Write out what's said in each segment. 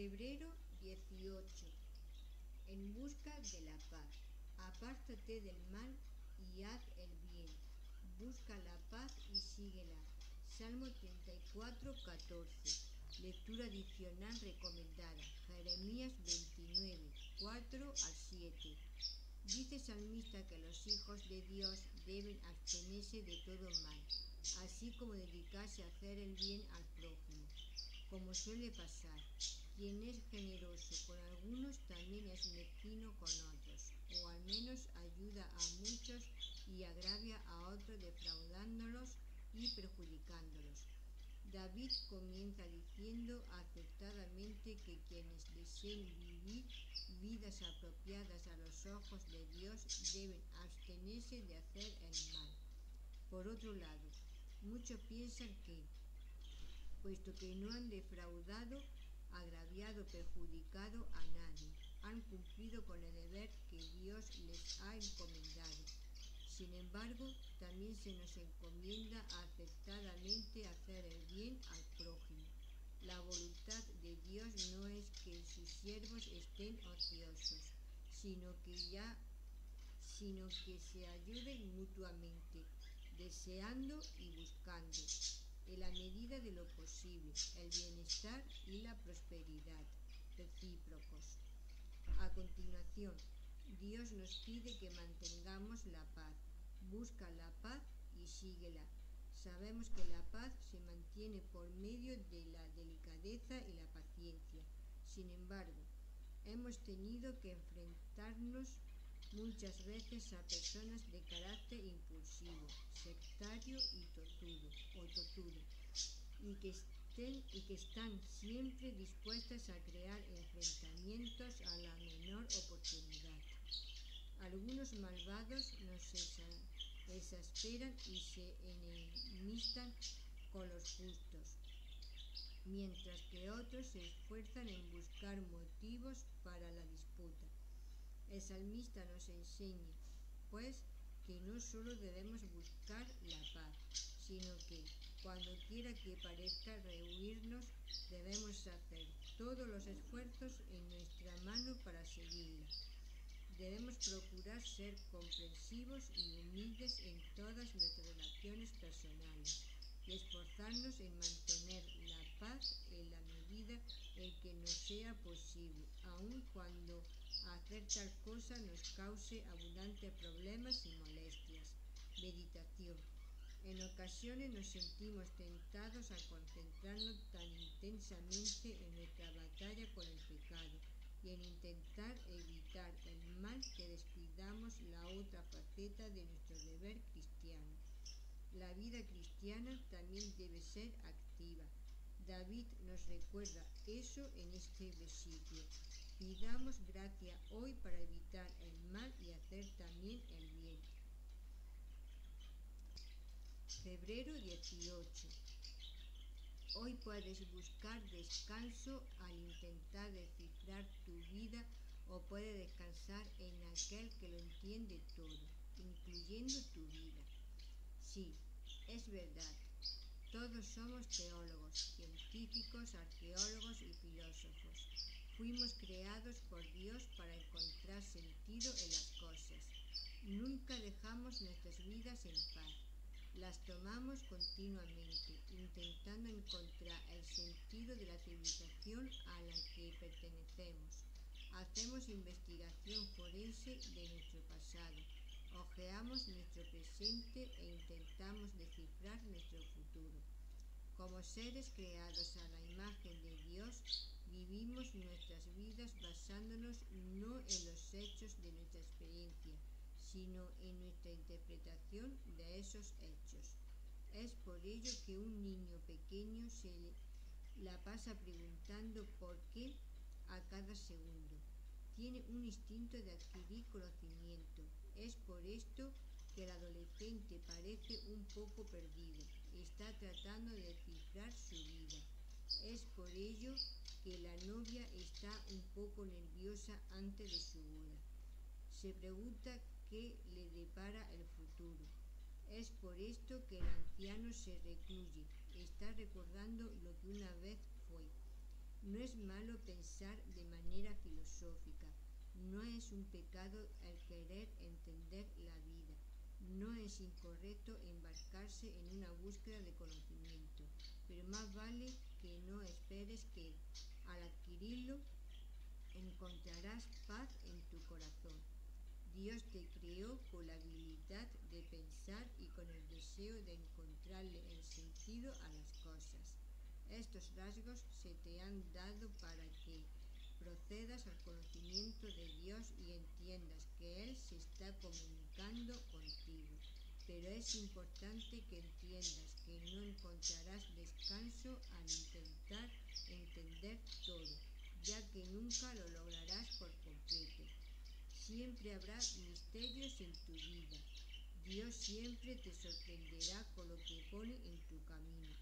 Febrero 18. En busca de la paz. Apártate del mal y haz el bien. Busca la paz y síguela. Salmo 34, 14. Lectura adicional recomendada. Jeremías 29, 4 al 7. Dice el salmista que los hijos de Dios deben abstenerse de todo mal, así como dedicarse a hacer el bien al prójimo. Como suele pasar, quien es generoso con algunos también es mezquino con otros, o al menos ayuda a muchos y agravia a otros defraudándolos y perjudicándolos. David comienza diciendo acertadamente que quienes deseen vivir vidas apropiadas a los ojos de Dios deben abstenerse de hacer el mal. Por otro lado, muchos piensan que, puesto que no han defraudado, agraviado o perjudicado a nadie, han cumplido con el deber que Dios les ha encomendado. Sin embargo, también se nos encomienda acertadamente hacer el bien al prójimo. La voluntad de Dios no es que sus siervos estén ociosos, sino que se ayuden mutuamente, deseando y buscando, en la medida de lo posible, el bienestar y la prosperidad recíprocos. A continuación, Dios nos pide que mantengamos la paz. Busca la paz y síguela. Sabemos que la paz se mantiene por medio de la delicadeza y la paciencia. Sin embargo, hemos tenido que enfrentarnos muchas veces a personas de carácter impulsivo, sectario y tozudo, y que están siempre dispuestas a crear enfrentamientos a la menor oportunidad. Algunos malvados nos exasperan y se enemistan con los justos, mientras que otros se esfuerzan en buscar motivos para la disputa. El salmista nos enseña, pues, que no solo debemos buscar la paz, sino que, cuando quiera que parezca rehuirnos, debemos hacer todos los esfuerzos en nuestra mano para seguirla. Debemos procurar ser comprensivos y humildes en todas nuestras relaciones personales y esforzarnos en mantener la paz en la medida en que nos sea posible, aun cuando hacer tal cosa nos cause abundantes problemas y molestias. Meditación. En ocasiones nos sentimos tentados a concentrarnos tan intensamente en nuestra batalla con el pecado y en intentar evitar el mal que descuidamos la otra faceta de nuestro deber cristiano. La vida cristiana también debe ser activa. David nos recuerda eso en este versículo. Pidamos gracia hoy para evitar el mal y hacer también el bien. Febrero 18. Hoy puedes buscar descanso al intentar descifrar tu vida o puedes descansar en aquel que lo entiende todo, incluyendo tu vida. Sí, es verdad. Todos somos teólogos, científicos, arqueólogos y filósofos. Fuimos creados por Dios para encontrar sentido en las cosas. Nunca dejamos nuestras vidas en paz. Las tomamos continuamente, intentando encontrar el sentido de la civilización a la que pertenecemos. Hacemos investigación forense de nuestro pasado, hojeamos nuestro presente e intentamos descifrar nuestro futuro. Como seres creados a la imagen de Dios, vivimos nuestras vidas basándonos no en los hechos de nuestra experiencia, sino en nuestra interpretación de esos hechos. Es por ello que un niño pequeño se la pasa preguntando por qué a cada segundo. Tiene un instinto de adquirir conocimiento. Es por esto que el adolescente parece un poco perdido. Está tratando de descifrar su vida. Es por ello que la novia está un poco nerviosa antes de su boda. Se pregunta qué le depara el futuro. Es por esto que el anciano se recluye. Está recordando lo que una vez fue. No es malo pensar de manera filosófica, no es un pecado el querer entender la vida, no es incorrecto embarcarse en una búsqueda de conocimiento, pero más vale que no esperes que, al adquirirlo, encontrarás paz en tu corazón. Dios te creó con la habilidad de pensar y con el deseo de encontrarle el sentido a las cosas. Estos rasgos se te han dado para que procedas al conocimiento de Dios y entiendas que Él se está comunicando contigo. Pero es importante que entiendas que no encontrarás descanso al intentar entender todo, ya que nunca lo lograrás por completo. Siempre habrá misterios en tu vida. Dios siempre te sorprenderá con lo que pone en tu camino.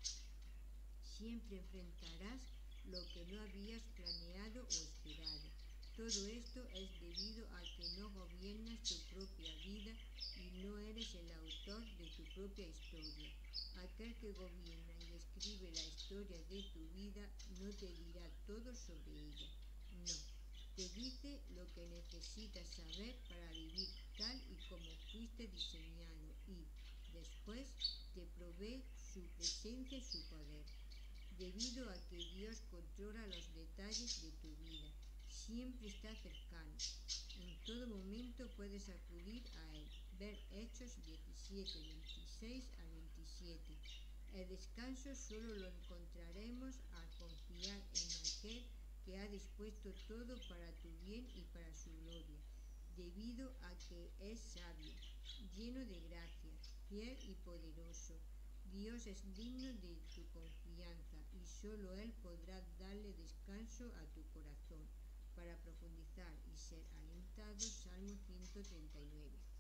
Siempre enfrentarás lo que no habías planeado o esperado. Todo esto es debido a que no gobiernas tu propia vida y no eres el autor de tu propia historia. Aquel que gobierna y escribe la historia de tu vida no te dirá todo sobre ella. No, te dice lo que necesitas saber para vivir tal y como fuiste diseñado y, después, te provee su presencia y su poder. Debido a que Dios controla los detalles de tu vida, siempre está cercano. En todo momento puedes acudir a Él. Ver Hechos 17, 26 al 27. El descanso solo lo encontraremos al confiar en aquel que ha dispuesto todo para tu bien y para su gloria, debido a que es sabio, lleno de gracia, fiel y poderoso. Dios es digno de tu confianza y solo Él podrá darle descanso a tu corazón. Para profundizar y ser alentado, Salmo 139.